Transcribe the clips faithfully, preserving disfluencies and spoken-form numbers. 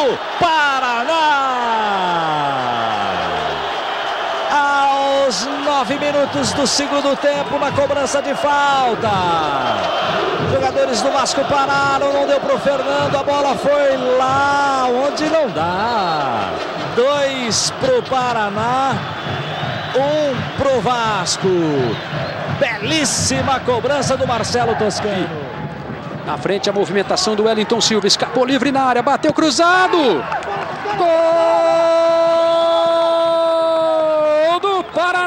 do Paraná. Aos nove minutos do segundo tempo, na cobrança de falta. Jogadores do Vasco pararam, não deu para o Fernando, a bola foi lá onde não dá. Dois para o Paraná, um para o Vasco. Belíssima cobrança do Marcelo Toscano. Na frente a movimentação do Wellington Silva, escapou livre na área, bateu cruzado. Gol do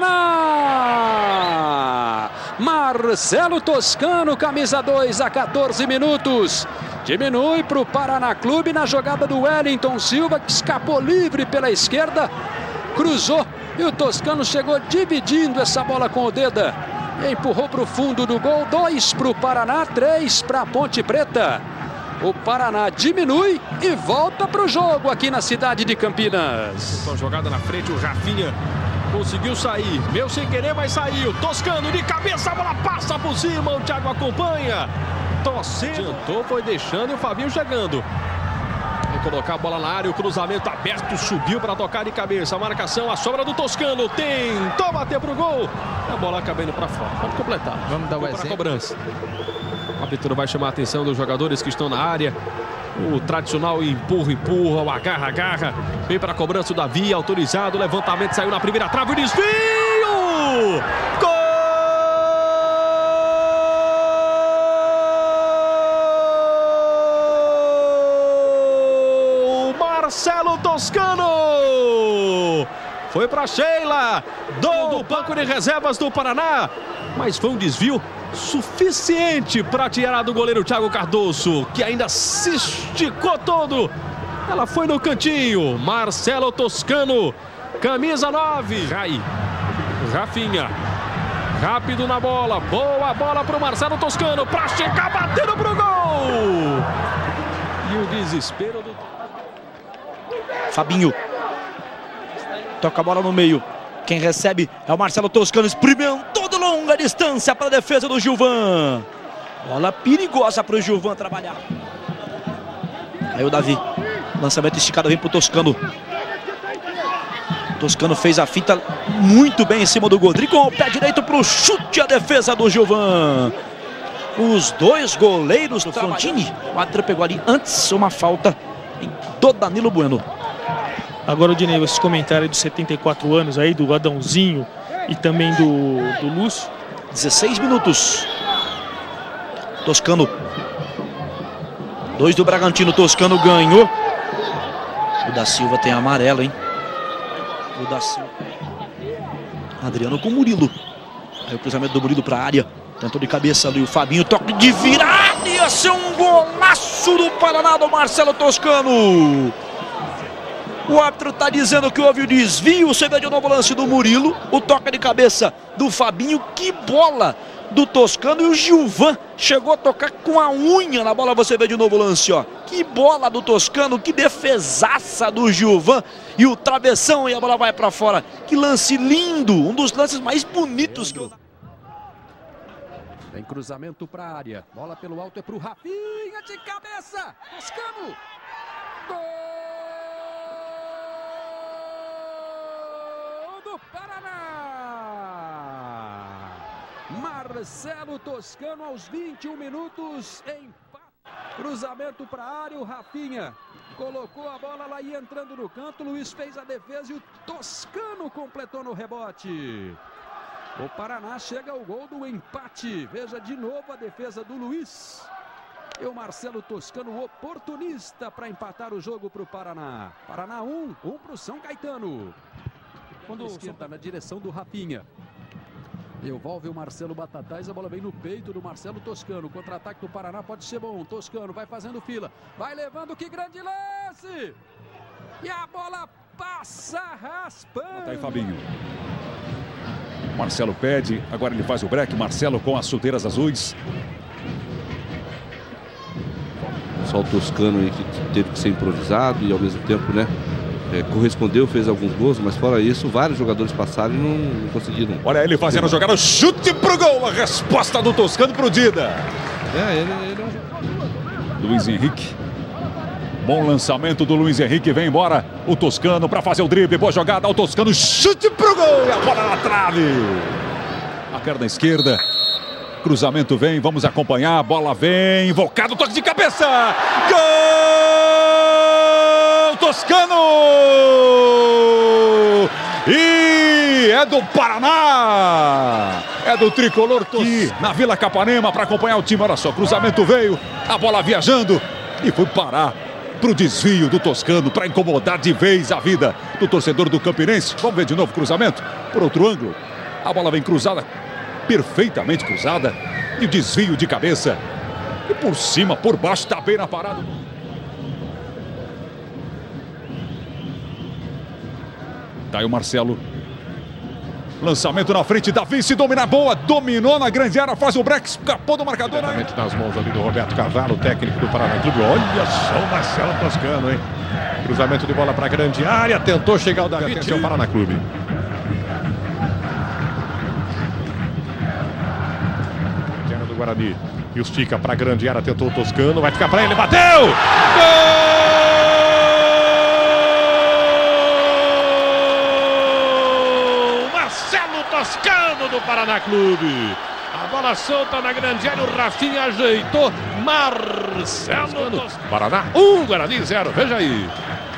Paraná. Marcelo Toscano, camisa dois, a quatorze minutos. Diminui para o Paraná Clube na jogada do Wellington Silva, que escapou livre pela esquerda, cruzou e o Toscano chegou dividindo essa bola com o dedo. Empurrou para o fundo do gol, dois para o Paraná, três para a Ponte Preta. O Paraná diminui e volta para o jogo aqui na cidade de Campinas. Com a jogada na frente, o Rafinha conseguiu sair. Meu sem querer, mas saiu. Toscano de cabeça, a bola passa por cima. O Thiago acompanha. Torcendo. Adiantou, foi deixando e o Fabinho chegando. Vai colocar a bola na área, o cruzamento aberto, subiu para tocar de cabeça. A marcação, a sobra do Toscano. Tentou bater para o gol. A bola acaba indo para fora. Pode completar. Vamos dar o exemplo. Para a cobrança. O árbitro vai chamar a atenção dos jogadores que estão na área. O tradicional empurra, empurra, o agarra, agarra. Vem para a cobrança o Davi, autorizado. O levantamento saiu na primeira trave, o desvio! Gol! Marcelo Toscano! Foi para Sheila, do banco de reservas do Paraná. Mas foi um desvio suficiente para tirar do goleiro Thiago Cardoso, que ainda se esticou todo. Ela foi no cantinho. Marcelo Toscano, camisa nove. Rai, Rafinha, rápido na bola. Boa bola para o Marcelo Toscano, para chegar batendo pro gol. E o desespero do... Fabinho toca a bola no meio. Quem recebe é o Marcelo Toscano. Experimentou de longa distância para a defesa do Gilvan. Bola perigosa para o Gilvan trabalhar. Aí o Davi. Lançamento esticado, vem para o Toscano. Toscano fez a fita muito bem em cima do Godri. Com o pé direito para o chute, a defesa do Gilvan. Os dois goleiros do Fontini. O árbitro pegou ali antes uma falta do Danilo Bueno. Agora, Odinei, esses comentários dos setenta e quatro anos aí, do Adãozinho e também do, do Lúcio. dezesseis minutos. Toscano. Dois do Bragantino, Toscano ganhou. O da Silva tem amarelo, hein? O da Silva. Adriano com o Murilo. Aí o cruzamento do Murilo para a área. Tentou de cabeça ali o Fabinho, toque de virada. Ia ser um golaço do Paraná do Marcelo Toscano. O árbitro está dizendo que houve o desvio. Você vê de novo o lance do Murilo. O toque de cabeça do Fabinho. Que bola do Toscano. E o Gilvan chegou a tocar com a unha na bola. Você vê de novo o lance, ó. Que bola do Toscano. Que defesaça do Gilvan. E o travessão e a bola vai para fora. Que lance lindo. Um dos lances mais bonitos que eu... Tem cruzamento para a área. Bola pelo alto é para o Rafinha de cabeça. Toscano. Gol do Paraná. Marcelo Toscano aos vinte e um minutos. Empate. Cruzamento para a área. O Rafinha colocou a bola lá e entrando no canto. Luiz fez a defesa e o Toscano completou no rebote. O Paraná chega ao gol do empate. Veja de novo a defesa do Luiz. E o Marcelo Toscano oportunista para empatar o jogo para o Paraná. Paraná um, um para o São Caetano. Quando o esquerda na direção do Rafinha. Devolve o Marcelo Batatais, a bola vem no peito do Marcelo Toscano. Contra-ataque do Paraná pode ser bom. Toscano vai fazendo fila. Vai levando, que grande lance! E a bola passa raspando. Tá aí Fabinho. Marcelo pede, agora ele faz o break. Marcelo com as chuteiras azuis. Só o Toscano aí que teve que ser improvisado e ao mesmo tempo, né, é, correspondeu, fez alguns gols, mas fora isso, vários jogadores passaram e não, não conseguiram. Olha ele fazendo a jogada, chute pro gol, a resposta do Toscano pro Dida. É, ele, ele é um... Luiz Henrique. Bom lançamento do Luiz Henrique, vem embora o Toscano para fazer o drible, boa jogada, o Toscano chute pro gol e a bola na trave. A perna esquerda, cruzamento vem, vamos acompanhar, a bola vem, invocado, toque de cabeça, gol Toscano! E é do Paraná, é do tricolor aqui na Vila Capanema para acompanhar o time. Olha só, cruzamento veio, a bola viajando e foi parar para o desvio do Toscano, para incomodar de vez a vida do torcedor do Campinense. Vamos ver de novo o cruzamento, por outro ângulo. A bola vem cruzada, perfeitamente cruzada, e o desvio de cabeça. E por cima, por baixo, está bem na parada. Tá aí o Marcelo. Lançamento na frente, Davi se domina, boa, dominou na grande área, faz o break, escapou do marcador. Diretamente nas mãos ali do Roberto Carvalho, técnico do Paraná Clube. Olha só o Marcelo Toscano, hein? Cruzamento de bola para a grande área, tentou chegar o Davi, atenção Paraná Clube. Terra do Guarani, e estica para a grande área, tentou o Toscano, vai ficar para ele, bateu! Gol! Toscano do Paraná Clube. A bola solta na grande área, o Rafinha ajeitou. Marcelo Toscano. Paraná um, Guarani zero. Veja aí.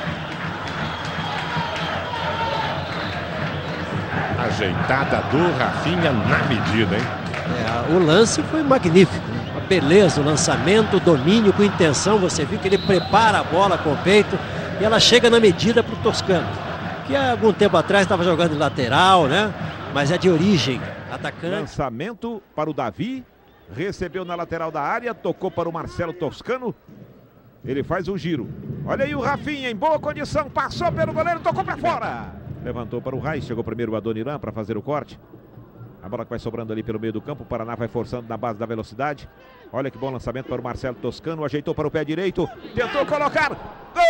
Ajeitada do Rafinha na medida, hein? É, o lance foi magnífico. A beleza, o lançamento, o domínio com intenção. Você viu que ele prepara a bola com o peito e ela chega na medida para o Toscano, que há algum tempo atrás estava jogando de lateral, né? Mas é de origem, atacante. Lançamento para o Davi, recebeu na lateral da área, tocou para o Marcelo Toscano. Ele faz o giro. Olha aí o Rafinha em boa condição, passou pelo goleiro, tocou para fora. Levantou para o Raiz, chegou primeiro o Adoniran para fazer o corte. A bola que vai sobrando ali pelo meio do campo, o Paraná vai forçando na base da velocidade. Olha que bom lançamento para o Marcelo Toscano, ajeitou para o pé direito, tentou colocar. Gol!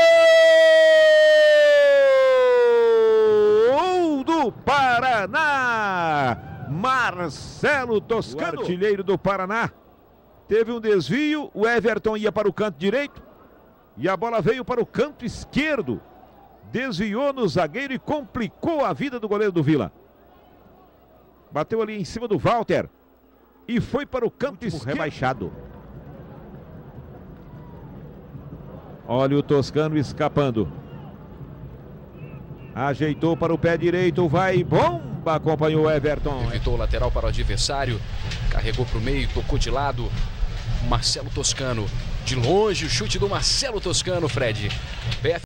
Do Paraná, Marcelo Toscano, o artilheiro do Paraná, teve um desvio, o Everton ia para o canto direito e a bola veio para o canto esquerdo, desviou no zagueiro e complicou a vida do goleiro do Vila. Bateu ali em cima do Walter e foi para o canto esquerdo. Rebaixado. Olha o Toscano escapando. Ajeitou para o pé direito, vai, bomba, acompanhou o Everton. Evitou o lateral para o adversário, carregou para o meio, tocou de lado. Marcelo Toscano, de longe o chute do Marcelo Toscano, Fred.